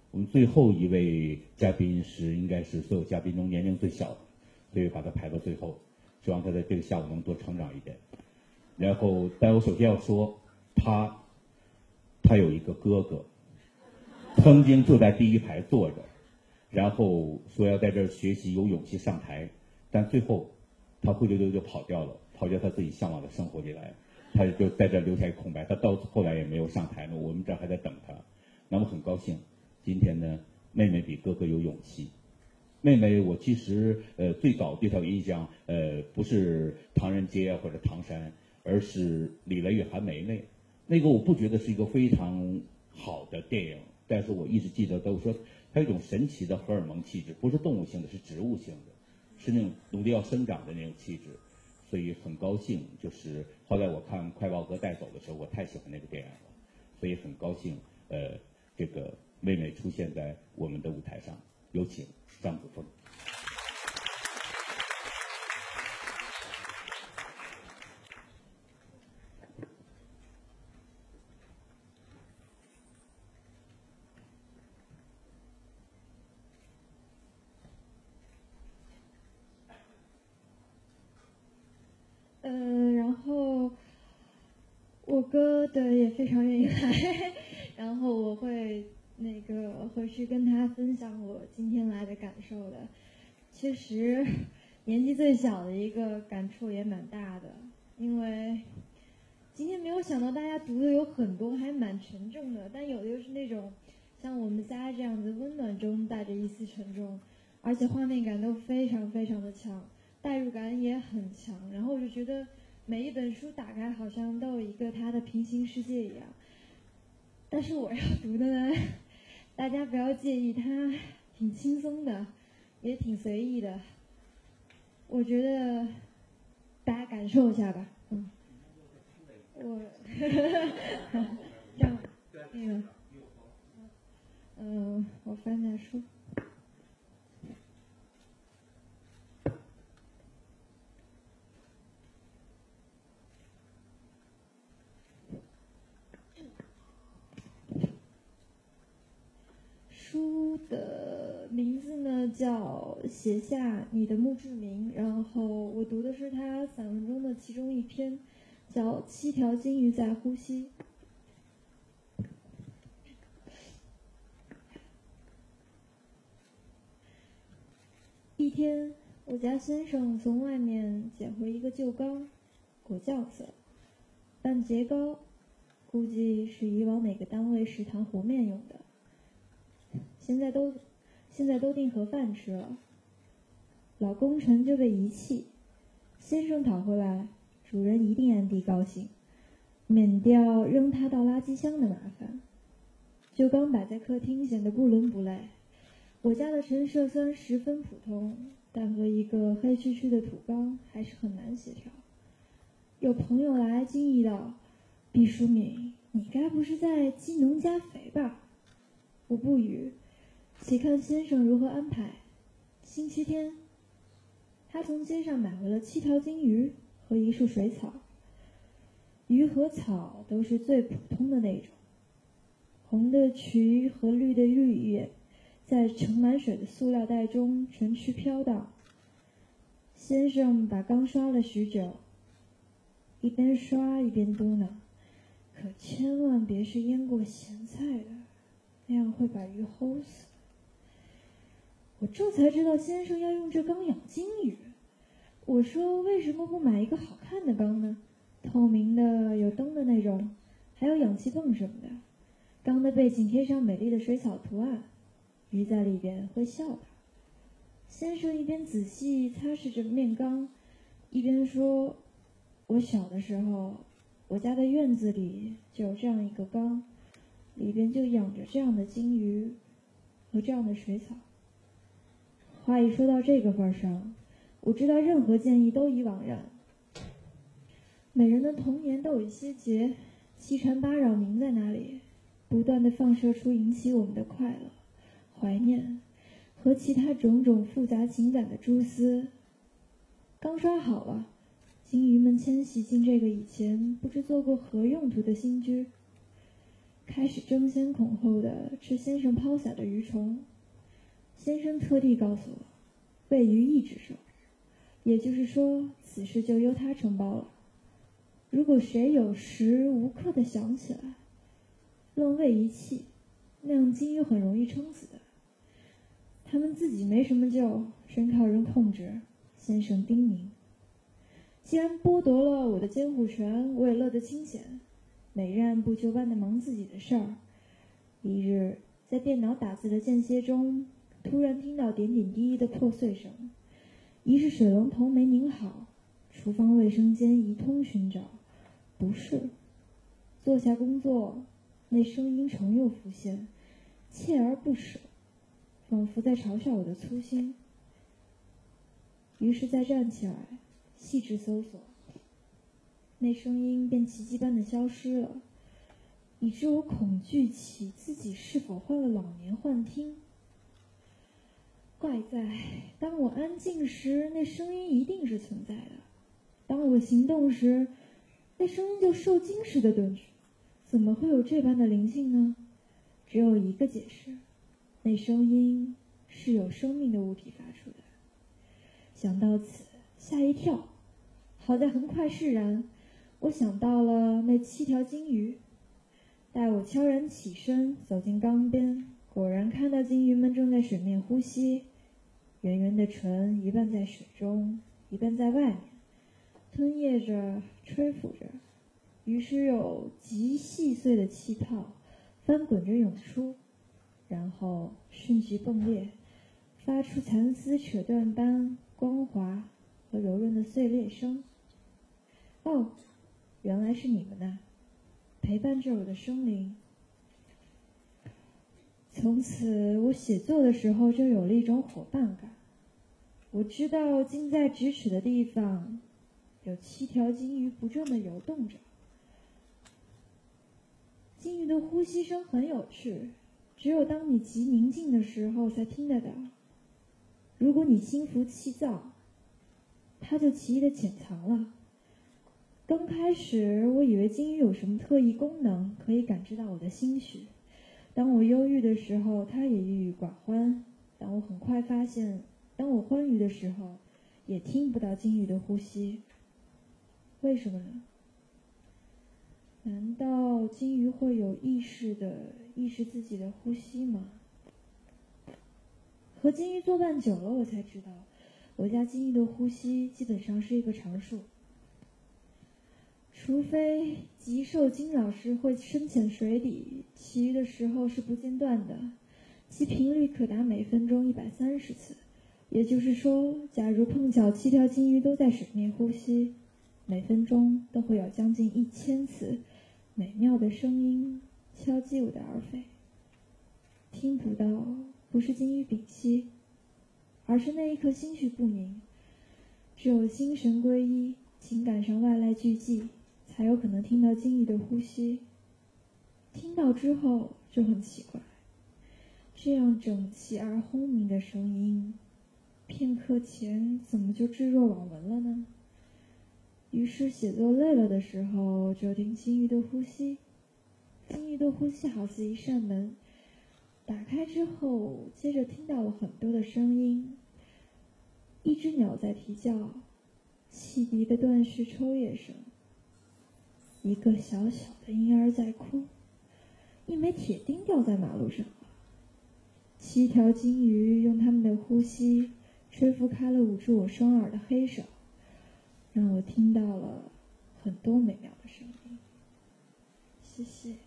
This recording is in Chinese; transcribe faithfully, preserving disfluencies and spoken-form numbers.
我们最后一位嘉宾是应该是所有嘉宾中年龄最小的，所以把他排到最后，希望他在这个下午能多成长一点。然后，但我首先要说，他他有一个哥哥，曾经坐在第一排坐着，然后说要在这儿学习，有勇气上台，但最后他灰溜溜就跑掉了，跑到他自己向往的生活里来，他就在这儿留下一个空白，他到后来也没有上台呢，我们这儿还在等他。那么很高兴，今天呢，妹妹比哥哥有勇气。妹妹，我其实呃最早对她有印象，呃不是唐人街或者唐山，而是李雷与韩梅梅。那个我不觉得是一个非常好的电影，但是我一直记得都说它有一种神奇的荷尔蒙气质，不是动物性的，是植物性的，是那种努力要生长的那种气质。所以很高兴，就是后来我看《快报哥带走》的时候，我太喜欢那个电影了，所以很高兴，呃，这个妹妹出现在我们的舞台上。有请张子枫。 嗯、呃，然后我哥对也非常愿意来，然后我会那个回去跟他分享我今天来的感受的。其实年纪最小的一个感触也蛮大的，因为今天没有想到大家读的有很多还蛮沉重的，但有的又是那种像我们家这样子温暖中带着一丝沉重，而且画面感都非常非常的强，代入感也很强。然后我就觉得每一本书打开好像都有一个它的平行世界一样。但是我要读的呢，大家不要介意，它挺轻松的，也挺随意的。我觉得大家感受一下吧。嗯，我这样那个，嗯，我翻下书。书的名字呢叫《写下你的墓志铭》，然后我读的是他散文中的其中一篇，叫《七条金鱼在呼吸》。一天，我家先生从外面捡回一个旧缸，果酱色，半截高，估计是以往每个单位食堂和面用的。现在都现在都订盒饭吃了，老工程就被遗弃，先生讨回来，主人一定暗地高兴，免掉扔它到垃圾箱的麻烦。旧缸摆在客厅，显得不伦不类。我家的陈设虽然十分普通，但和一个黑黢黢的土缸还是很难协调。有朋友来惊异道：“毕淑敏，你该不是在鸡农加肥吧？”我不语，且看先生如何安排。星期天，他从街上买回了七条金鱼和一束水草。鱼和草都是最普通的那种，红的渠和绿的绿叶在盛满水的塑料袋中成区飘荡。先生把缸刷了许久，一边刷一边嘟囔：“可千万别是腌过咸菜的，那样会把鱼齁死。”我这才知道先生要用这缸养金鱼。我说：“为什么不买一个好看的缸呢？透明的、有灯的那种，还有氧气泵什么的。缸的背景贴上美丽的水草图案，鱼在里边会笑吧。”先生一边仔细擦拭着面缸，一边说：“我小的时候，我家的院子里就有这样一个缸，里边就养着这样的金鱼和这样的水草。”话一说到这个份上，我知道任何建议都已惘然。每人的童年都有一些结，七缠八绕拧在那里，不断地放射出引起我们的快乐、怀念和其他种种复杂情感的蛛丝。刚刷好了，金鱼们迁徙进这个以前不知做过何用途的新居。 开始争先恐后的吃先生抛下的鱼虫。先生特地告诉我，喂鱼一只手，也就是说，此事就由他承包了。如果谁有时无刻的想起来，乱喂一气，那样金鱼很容易撑死的。他们自己没什么救，全靠人控制。先生叮咛。既然剥夺了我的监护权，我也乐得清闲，每日按部就班地忙自己的事儿。一日，在电脑打字的间歇中，突然听到点点滴滴的破碎声，疑是水龙头没拧好，厨房卫生间一通寻找，不是。坐下工作，那声音重又浮现，锲而不舍，仿佛在嘲笑我的粗心。于是再站起来，细致搜索，那声音便奇迹般的消失了，以致我恐惧起自己是否患了老年幻听。怪在，当我安静时，那声音一定是存在的；当我行动时，那声音就受惊似的顿住。怎么会有这般的灵性呢？只有一个解释，那声音是有生命的物体发出的。想到此，吓一跳，好在很快释然。我想到了那七条金鱼。待我悄然起身，走进缸边，果然看到金鱼们正在水面呼吸，圆圆的唇一半在水中，一半在外面，吞咽着，吹拂着，于是有极细碎的气泡翻滚着涌出，然后迅即迸裂，发出蚕丝扯断般光滑和柔润的碎裂声。哦，原来是你们呐，陪伴着我的生灵。从此我写作的时候就有了一种伙伴感。我知道近在咫尺的地方有七条金鱼不正地游动着。金鱼的呼吸声很有趣，只有当你极宁静的时候才听得到。如果你心浮气躁，它就奇异地潜藏了。刚开始我以为金鱼有什么特异功能，可以感知到我的心绪。当我忧郁的时候，它也郁郁寡欢。但我很快发现，当我欢愉的时候，也听不到金鱼的呼吸。为什么呢？难道金鱼会有意识的意识自己的呼吸吗？和金鱼作伴久了，我才知道，我家金鱼的呼吸基本上是一个常数。除非极瘦金老师会深潜水底，其余的时候是不间断的，其频率可达每分钟一百三十次。也就是说，假如碰巧七条金鱼都在水面呼吸，每分钟都会有将近一千次美妙的声音敲击我的耳扉。听不到，不是金鱼屏息，而是那一刻心绪不宁。只有心神归一，情感上外来俱寂，才有可能听到金鱼的呼吸。听到之后就很奇怪，这样整齐而轰鸣的声音，片刻前怎么就置若罔闻了呢？于是写作累了的时候，就听金鱼的呼吸。金鱼的呼吸好似一扇门，打开之后，接着听到了很多的声音。一只鸟在啼叫，汽笛的断续抽叶声，一个小小的婴儿在哭，一枚铁钉掉在马路上了。七条金鱼用它们的呼吸吹拂开了捂住我双耳的黑手，让我听到了很多美妙的声音。谢谢。